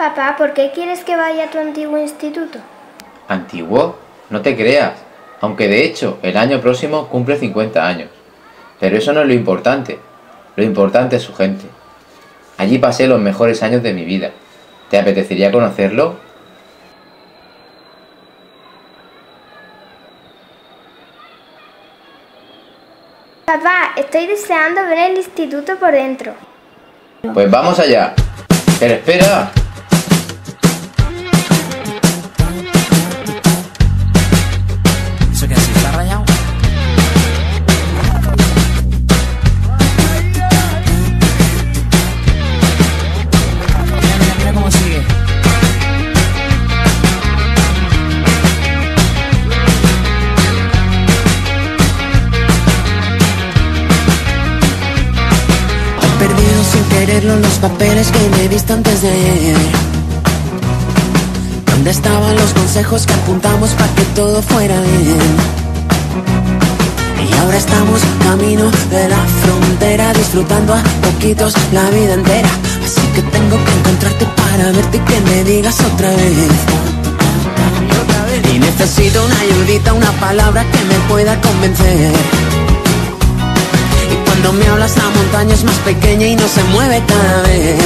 Papá, ¿por qué quieres que vaya a tu antiguo instituto? ¿Antiguo? No te creas, aunque de hecho el año próximo cumple 50 años. Pero eso no es lo importante es su gente. Allí pasé los mejores años de mi vida. ¿Te apetecería conocerlo? Papá, estoy deseando ver el instituto por dentro. Pues vamos allá. Pero espera. ¿Eso qué así? ¿Está rayado? Mira cómo sigue. He perdido sin quererlo los papeles que me diste antes de ayer. ¿Dónde estaban los consejos que apuntamos para que todo fuera bien? Y ahora estamos camino de la frontera, disfrutando a poquitos la vida entera. Así que tengo que encontrarte para verte y que me digas otra vez. Y necesito una ayudita, una palabra que me pueda convencer. Y cuando me hablas la montaña es más pequeña y no se mueve cada vez.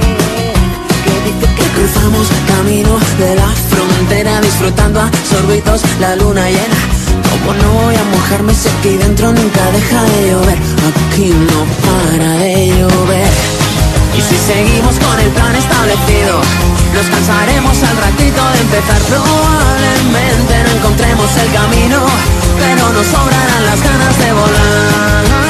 Que cruzamos camino de la frontera, disfrutando a sorbitos la luna llena. Como no voy a mojarme si aquí dentro nunca deja de llover? Aquí no para de llover. Y si seguimos con el plan establecido, nos cansaremos al ratito de empezar. Probablemente no encontremos el camino, pero nos sobrarán las ganas de volar.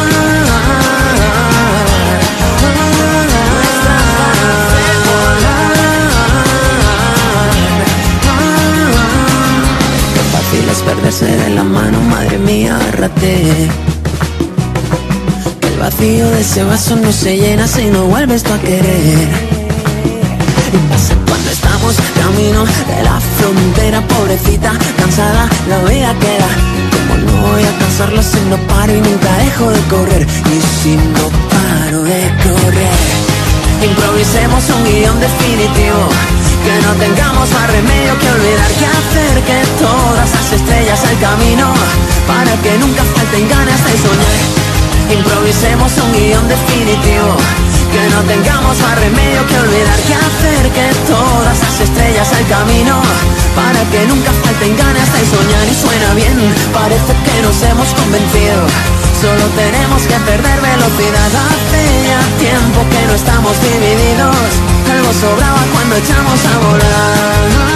Es perderse de la mano, madre mía, agárrate. Que el vacío de ese vaso no se llena si no vuelves tú a querer. Y pasa cuando estamos camino de la frontera, pobrecita, cansada la vida queda. Como no voy a cansarlo si no paro y nunca dejo de correr? Y si no paro de correr, improvisemos un guión definitivo, que no tengamos más remedio que olvidar qué hacer, que todas las estrellas al camino, para que nunca falten ganas de soñar. Improvisemos un guión definitivo, que no tengamos más remedio que olvidar qué hacer, que todas las estrellas al camino, para que nunca falten ganas de soñar. Y suena bien, parece que nos hemos convencido, solo tenemos que perder velocidad. Hace ya tiempo que no estamos divididos, algo sobraba cuando echamos a volar.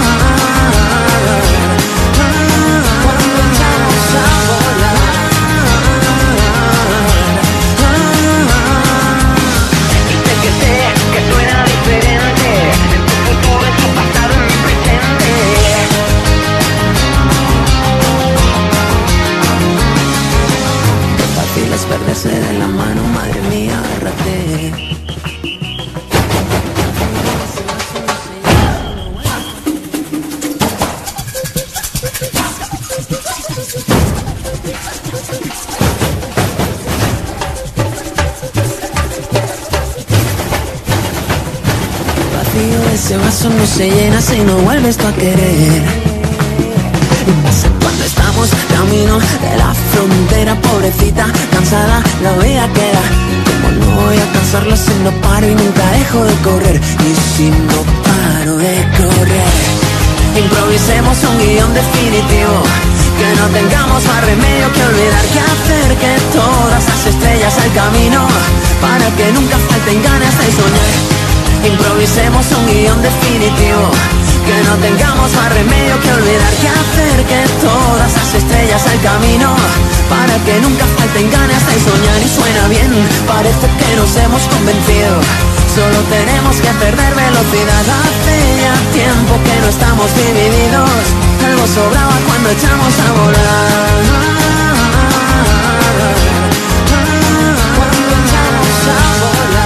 Cuando echamos a volar. Y sé que suena diferente, en tu futuro, en tu pasado, en mi presente. Qué fácil es perderse de la mano, madre mía, agárrate. Ese vaso no se llena si no vuelves tú a querer. Y pasa cuando estamos camino de la frontera, pobrecita, cansada la vida queda. Como no voy a cansarlo si no paro y nunca dejo de correr? Y si no paro de correr, improvisemos un guión definitivo, que no tengamos más remedio que olvidar qué hacer, que todas las estrellas al camino, para que nunca falten ganas de soñar. Improvisemos un guión definitivo, que no tengamos más remedio que olvidar qué hacer, que todas las estrellas al camino, para que nunca falten ganas de soñar. Y suena bien, parece que nos hemos convencido, solo tenemos que perder velocidad. Hace ya tiempo que no estamos divididos, algo sobraba cuando echamos a volar. Cuando echamos a volar.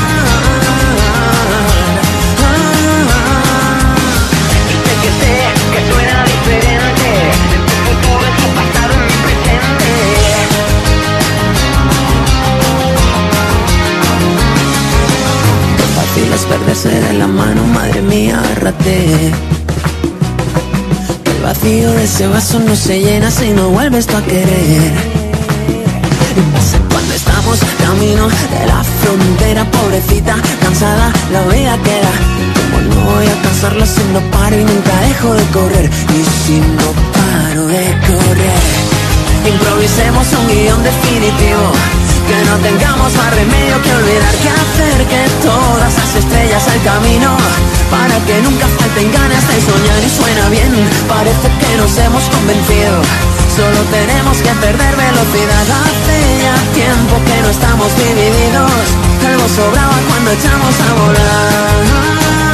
Que suena diferente, en tu futuro, en tu pasado, en mi presente. Qué fácil es perderse de de la mano, madre mía, agárrate. Que el vacío de ese vaso no se llena si no vuelves tú a querer. Y pasa cuando estamos camino de la frontera, pobrecita, cansada, la vida queda. Como no voy a alcanzarlo si no paro y nunca dejo de correr. Y si no paro de correr, improvisemos un guión definitivo. Que no tengamos más remedio que olvidar qué hacer, que todas las estrellas al camino, para que nunca falten ganas de soñar. Y suena bien, parece que nos hemos convencido. Solo tenemos que perder velocidad. Hace ya tiempo que no estamos divididos. Algo sobraba cuando echamos a volar.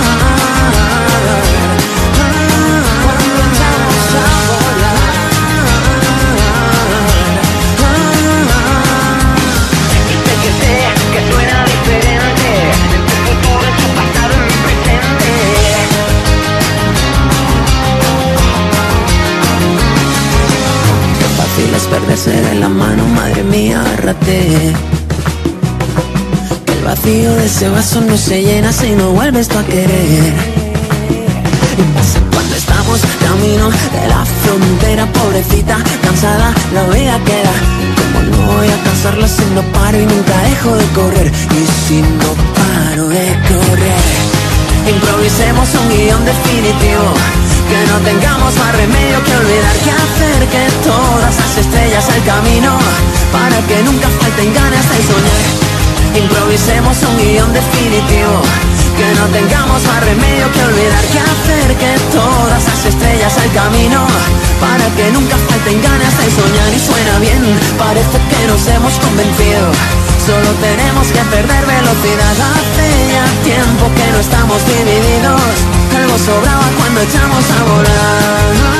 Perderse de la mano, madre mía, agárrate. Que el vacío de ese vaso no se llena si no vuelves tú a querer. Y pasa cuando estamos camino de la frontera, pobrecita, cansada, la vida queda. Como no voy a alcanzarlo si no paro y nunca dejo de correr. Y si no paro de correr, improvisemos un guión definitivo. Que no tengamos más remedio que olvidar qué hacer, que todas las estrellas al camino, para que nunca falten ganas de soñar. Improvisemos un guión definitivo. Que no tengamos más remedio que olvidar qué hacer, que todas las estrellas al camino, para que nunca falten ganas de soñar. Y suena bien, parece que nos hemos convencido. Solo tenemos que perder velocidad. Hace ya tiempo que no estamos divididos. Algo sobraba cuando echamos a volar.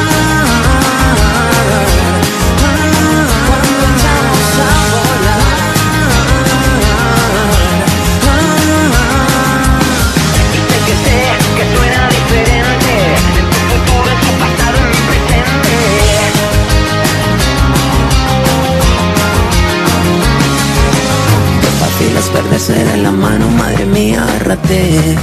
Cuando echamos a volar. Sé que suena diferente. En tu futuro, en tu pasado, en mi presente. Qué fácil es perderse de la mano, madre mía, agárrate.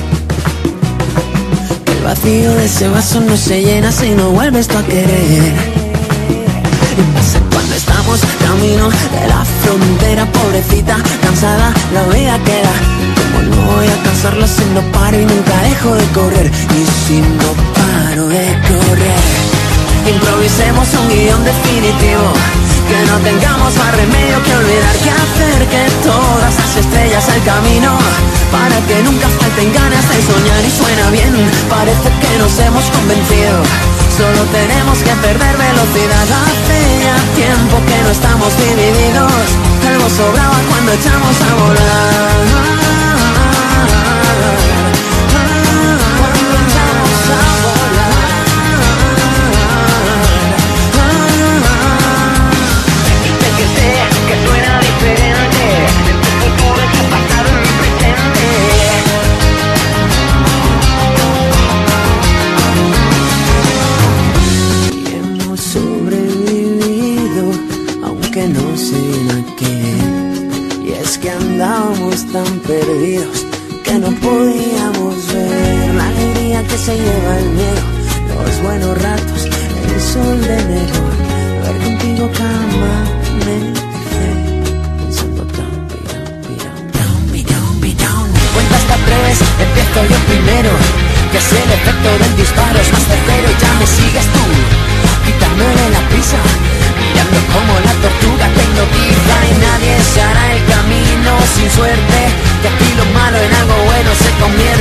El vacío de ese vaso no se llena si no vuelves tú a querer. Y pasa cuando estamos camino de la frontera, pobrecita, cansada, la vida queda. Como no voy a alcanzarlo si no paro y nunca dejo de correr. Y si no paro de correr, improvisemos un guión definitivo. Que no tengamos más remedio que olvidar qué hacer, que todas las estrellas al camino, para que nunca falten ganas de soñar. Y suena bien, parece que nos hemos convencido. Solo tenemos que perder velocidad. Hace ya tiempo que no estamos divididos. Algo sobraba cuando echamos a volar. Cuando echamos a volar. Sé que suena diferente. En tu futuro, en tu pasado, en mi presente. Y hemos sobrevivido, aunque no sé a qué. Y es que andábamos tan perdidos que no podíamos ver la alegría que se lleva el miedo, los buenos ratos, el sol de enero. Ver contigo cada amanecer, pensando cuenta hasta tres, empiezo yo primero. Que es el efecto del disparo, es más certero y ya me sigues tú, quitándole la prisa, mirando como la tortuga te hipnotiza. Y nadie se hará el camino sin suerte, que aquí lo malo en algo bueno se convierte.